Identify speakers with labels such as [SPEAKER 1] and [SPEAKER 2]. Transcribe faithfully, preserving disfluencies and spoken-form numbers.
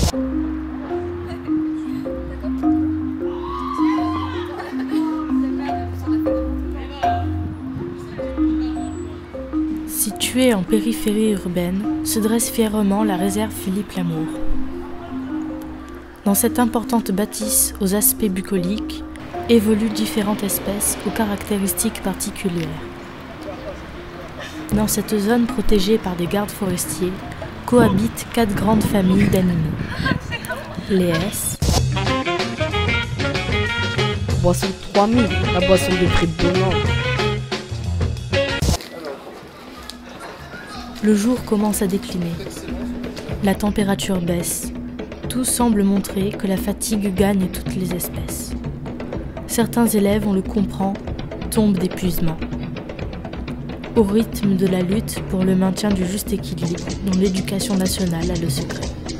[SPEAKER 1] Située en périphérie urbaine, se dresse fièrement la réserve Philippe Lamour. Dans cette importante bâtisse aux aspects bucoliques, évoluent différentes espèces aux caractéristiques particulières. Dans cette zone protégée par des gardes forestiers, cohabitent quatre grandes familles d'animaux. Les S.
[SPEAKER 2] Boisson trois mille, la boisson des frites de Nantes.
[SPEAKER 1] Le jour commence à décliner. La température baisse. Tout semble montrer que la fatigue gagne toutes les espèces. Certains élèves, on le comprend, tombent d'épuisement. Au rythme de la lutte pour le maintien du juste équilibre dont l'éducation nationale a le secret.